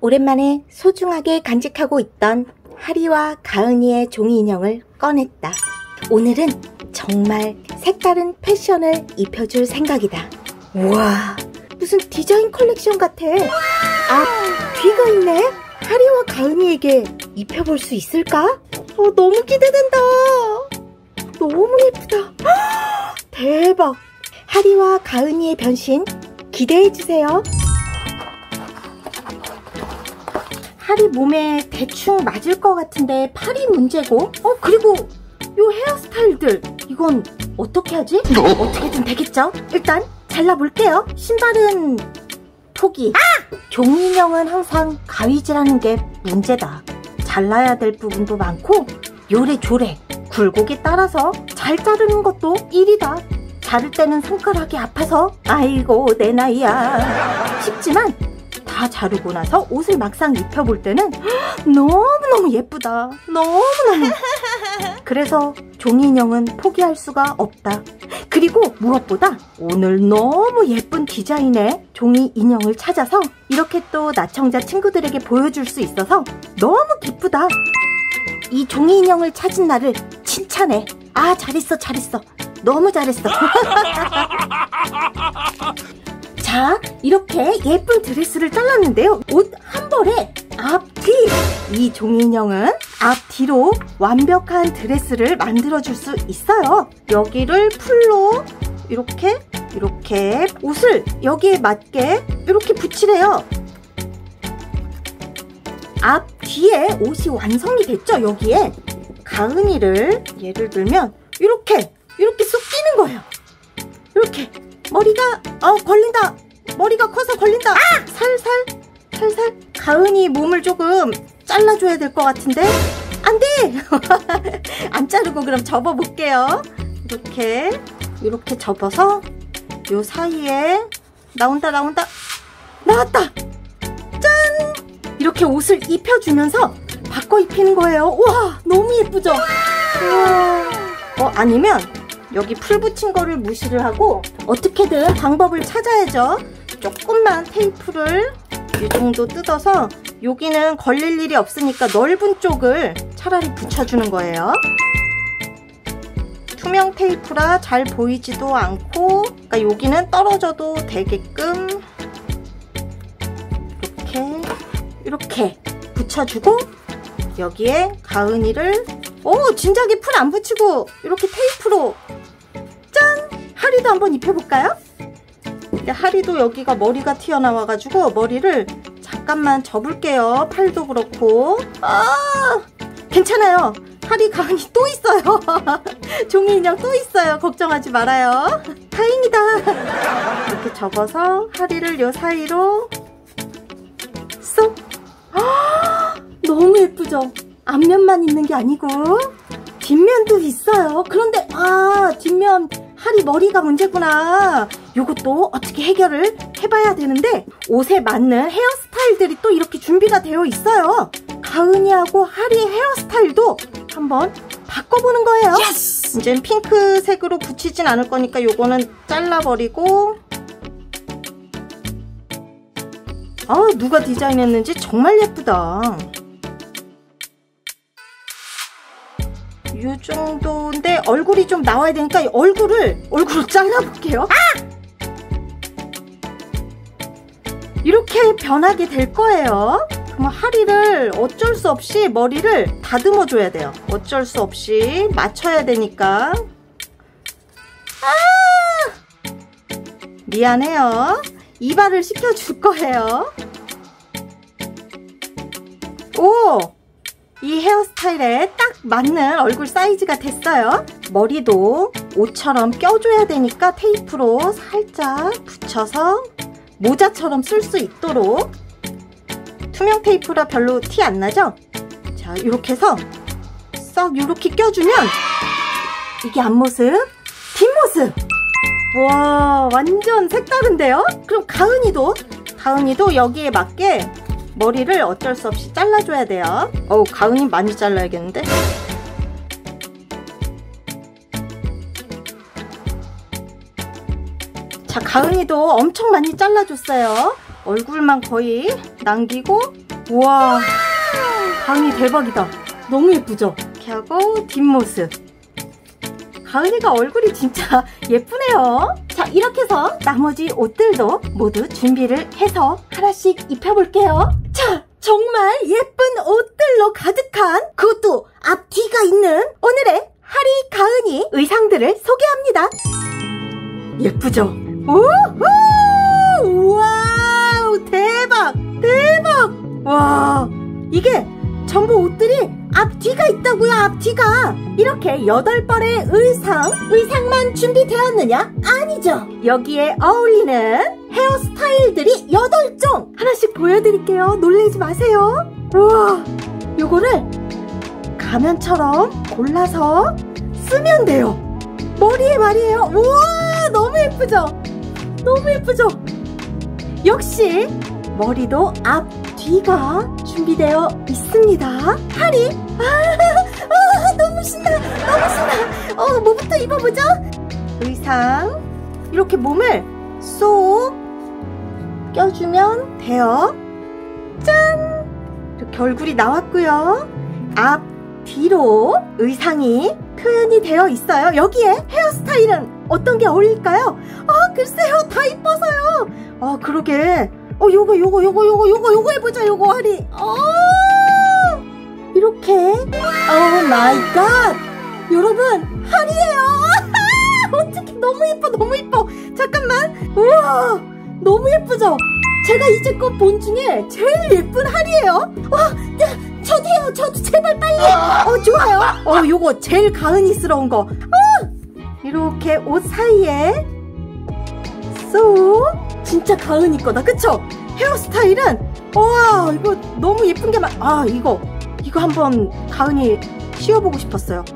오랜만에 소중하게 간직하고 있던 하리와 가은이의 종이 인형을 꺼냈다. 오늘은 정말 색다른 패션을 입혀줄 생각이다. 우와, 무슨 디자인 컬렉션 같아. 아, 귀가 있네. 하리와 가은이에게 입혀볼 수 있을까? 너무 기대된다. 너무 예쁘다. 대박. 하리와 가은이의 변신 기대해주세요. 하리 몸에 대충 맞을 것 같은데 팔이 문제고, 그리고 요 헤어스타일들 이건 어떻게 하지? 어떻게든 되겠죠? 일단 잘라볼게요. 신발은 포기. 종이 인형은 항상 가위질하는 게 문제다. 잘라야 될 부분도 많고 요래조래 굴곡에 따라서 잘 자르는 것도 일이다. 자를 때는 손가락이 아파서 아이고 내 나이야 싶지만 다 자르고 나서 옷을 막상 입혀볼 때는 너무너무 예쁘다. 너무너무. 그래서 종이 인형은 포기할 수가 없다. 그리고 무엇보다 오늘 너무 예쁜 디자인의 종이 인형을 찾아서 이렇게 또 나청자 친구들에게 보여줄 수 있어서 너무 기쁘다. 이 종이 인형을 찾은 나를 칭찬해. 아, 잘했어 잘했어. 너무 잘했어. 자, 이렇게 예쁜 드레스를 잘랐는데요. 옷 한 벌에 앞뒤. 이 종이 인형은 앞뒤로 완벽한 드레스를 만들어줄 수 있어요. 여기를 풀로 이렇게 옷을 여기에 맞게 이렇게 붙이래요. 앞뒤에 옷이 완성이 됐죠. 여기에 가은이를 예를 들면 이렇게 쏙 끼는 거예요. 이렇게 머리가 걸린다. 머리가 커서 걸린다. 살살 가은이 몸을 조금 잘라줘야 될 것 같은데 안돼. 안 자르고 그럼 접어볼게요. 이렇게 접어서 요 사이에 나왔다. 짠. 이렇게 옷을 입혀주면서 바꿔 입히는 거예요. 우와, 너무 예쁘죠? 우와. 아니면 여기 풀 붙인 거를 무시를 하고 어떻게든 방법을 찾아야죠. 조금만 테이프를 이 정도 뜯어서 여기는 걸릴 일이 없으니까 넓은 쪽을 차라리 붙여주는 거예요. 투명 테이프라 잘 보이지도 않고, 그러니까 여기는 떨어져도 되게끔 이렇게 붙여주고 여기에 가은이를 진작에 풀 안 붙이고 이렇게 테이프로 짠! 하리도 한번 입혀볼까요? 근데 하리도 여기가 머리가 튀어나와가지고 머리를 잠깐만 접을게요. 팔도 그렇고. 괜찮아요. 하리 가은이 또 있어요. 종이 인형 또 있어요. 걱정하지 말아요. 다행이다. 이렇게 접어서 하리를 요 사이로 쏙. 너무 예쁘죠? 앞면만 있는 게 아니고 뒷면도 있어요. 그런데 뒷면 하리 머리가 문제구나. 요것도 어떻게 해결을 해봐야 되는데 옷에 맞는 헤어스타일들이 또 이렇게 준비가 되어 있어요. 가은이하고 하리의 헤어스타일도 한번 바꿔보는 거예요. 예스! 이젠 핑크색으로 붙이진 않을 거니까 요거는 잘라버리고. 누가 디자인했는지 정말 예쁘다. 이 정도인데 얼굴이 좀 나와야 되니까 얼굴을 잘라볼게요. 이렇게 변하게 될 거예요. 그럼 하리를 어쩔 수 없이 머리를 다듬어 줘야 돼요. 어쩔 수 없이 맞춰야 되니까. 미안해요. 이발을 시켜줄 거예요. 이 헤어스타일에 딱 맞는 얼굴 사이즈가 됐어요. 머리도 옷처럼 껴줘야 되니까 테이프로 살짝 붙여서 모자처럼 쓸 수 있도록. 투명 테이프라 별로 티 안 나죠? 자, 이렇게 해서 싹 이렇게 껴주면 이게 앞모습, 뒷모습. 와, 완전 색다른데요? 그럼 가은이도 여기에 맞게 머리를 어쩔 수 없이 잘라줘야 돼요. 가은이 많이 잘라야겠는데? 자, 가은이도 엄청 많이 잘라줬어요. 얼굴만 거의 남기고 우와, 가은이 대박이다. 너무 예쁘죠? 이렇게 하고 뒷모습. 가은이가 얼굴이 진짜 예쁘네요. 자, 이렇게 해서 나머지 옷들도 모두 준비를 해서 하나씩 입혀볼게요. 자, 정말 예쁜 옷들로 가득한, 그것도 앞뒤가 있는 오늘의 하리, 가은이 의상들을 소개합니다. 예쁘죠? 우후! 와우! 대박! 대박! 와, 이게 전부 옷들이 앞뒤가 있다고요. 앞뒤가. 이렇게 8벌의 의상만 준비되었느냐? 아니죠. 여기에 어울리는 헤어스타일들이 8종 하나씩 보여드릴게요. 놀라지 마세요. 우와, 요거를 가면처럼 골라서 쓰면 돼요. 머리에 말이에요. 우와, 너무 예쁘죠? 너무 예쁘죠? 역시 머리도 앞뒤가 준비되어 있습니다. 하리, 너무 신나, 너무 신나. 뭐부터 입어보죠? 의상 이렇게 몸을 쏙 껴주면 돼요. 짠! 이렇게 얼굴이 나왔고요. 앞, 뒤로 의상이 표현이 되어 있어요. 여기에 헤어스타일은 어떤 게 어울릴까요? 글쎄요, 다 이뻐서요. 그러게. 요거 해보자. 요거 하리. 이렇게. 오 마이 갓. 여러분, 하리예요. 어떡해, 너무 예뻐, 너무 예뻐. 잠깐만. 우와, 너무 예쁘죠? 제가 이제껏 본 중에 제일 예쁜 하리예요. 저도요. 저도 제발 빨리. 좋아요. 요거 제일 가은이스러운 거. 이렇게 옷 사이에 쏙. 진짜 가은이 거다, 그쵸? 헤어스타일은 와, 이거 너무 예쁜 게 이거 한번 가은이 씌워보고 싶었어요.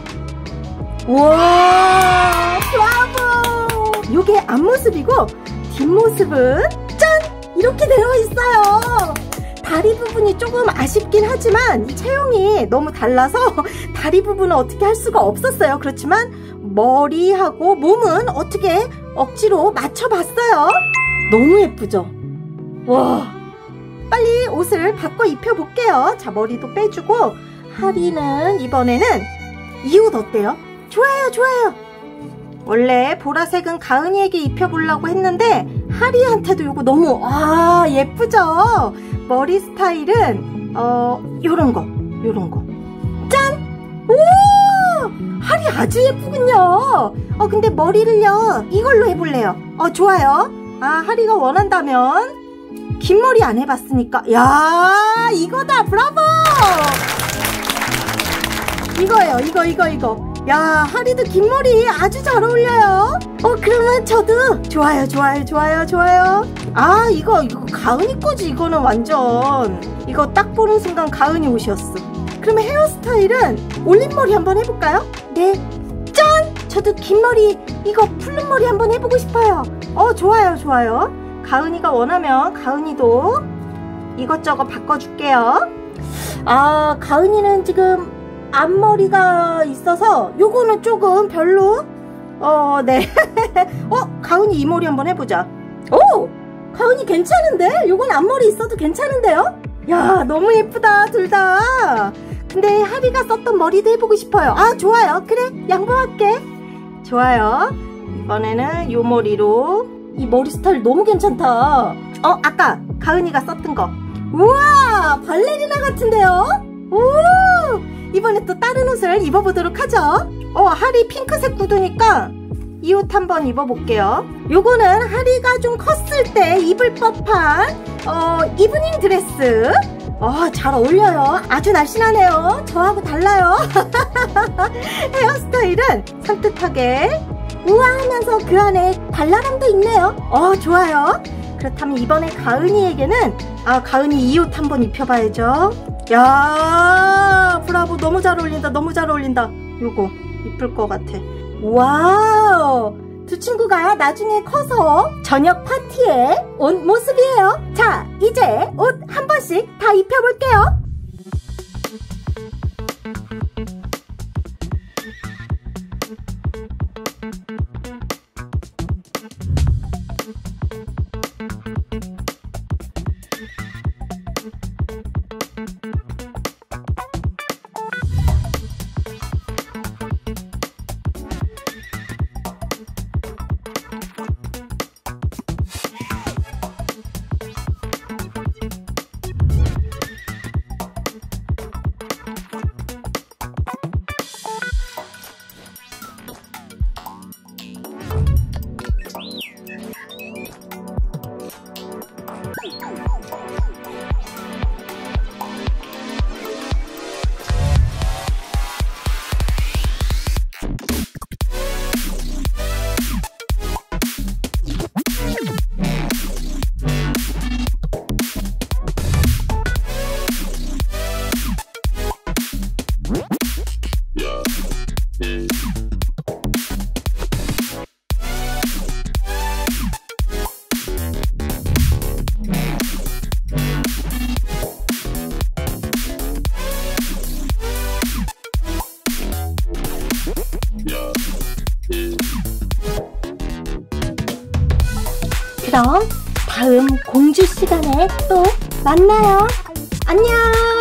와, 브라보! 요게 앞모습이고 뒷모습은 짠! 이렇게 되어 있어요. 다리 부분이 조금 아쉽긴 하지만 이 체형이 너무 달라서 다리 부분은 어떻게 할 수가 없었어요. 그렇지만 머리하고 몸은 어떻게 억지로 맞춰봤어요. 너무 예쁘죠? 와, 빨리 옷을 바꿔 입혀볼게요. 자, 머리도 빼주고. 하리는 이번에는 이 옷 어때요? 좋아요, 좋아요. 원래 보라색은 가은이에게 입혀보려고 했는데 하리한테도 이거 너무 예쁘죠? 머리 스타일은 요런 거 짠! 오! 하리 아주 예쁘군요. 근데 머리를요 이걸로 해볼래요. 좋아요. 하리가 원한다면 긴 머리 안 해봤으니까. 야, 이거다. 브라보! 이거예요. 이거. 야, 하리도 긴 머리 아주 잘 어울려요. 그러면 저도 좋아요. 이거 가은이 거지. 이거는 완전 이거 딱 보는 순간 가은이 옷이었어. 그러면 헤어스타일은 올림머리 한번 해볼까요? 네. 짠! 저도 긴 머리, 이거 풀른 머리 한번 해보고 싶어요. 좋아요. 가은이가 원하면 가은이도 이것저것 바꿔줄게요. 가은이는 지금 앞머리가 있어서 요거는 조금 별로. 네. 가은이 이 머리 한번 해보자. 가은이 괜찮은데? 요건 앞머리 있어도 괜찮은데요? 야, 너무 예쁘다, 둘 다. 근데 하리가 썼던 머리도 해보고 싶어요. 좋아요. 그래, 양보할게. 좋아요. 이번에는 요 머리로. 이 머리 스타일 너무 괜찮다. 아까 가은이가 썼던 거. 우와, 발레리나 같은데요? 오! 이번에 또 다른 옷을 입어보도록 하죠. 하리 핑크색 구두니까 이 옷 한번 입어볼게요. 요거는 하리가 좀 컸을 때 입을 법한 이브닝 드레스. 잘 어울려요. 아주 날씬하네요. 저하고 달라요. 헤어스타일은 산뜻하게 우아하면서 그 안에 발랄함도 있네요. 좋아요. 그렇다면 이번에 가은이에게는 가은이 이 옷 한번 입혀봐야죠. 야, 브라보. 너무 잘 어울린다. 요거 이쁠 것 같아. 와우, 두 친구가 나중에 커서 저녁 파티에 온 모습이에요. 자, 이제 옷 한 번씩 다 입혀볼게요. 그럼 다음 공주 시간에 또 만나요. 안녕.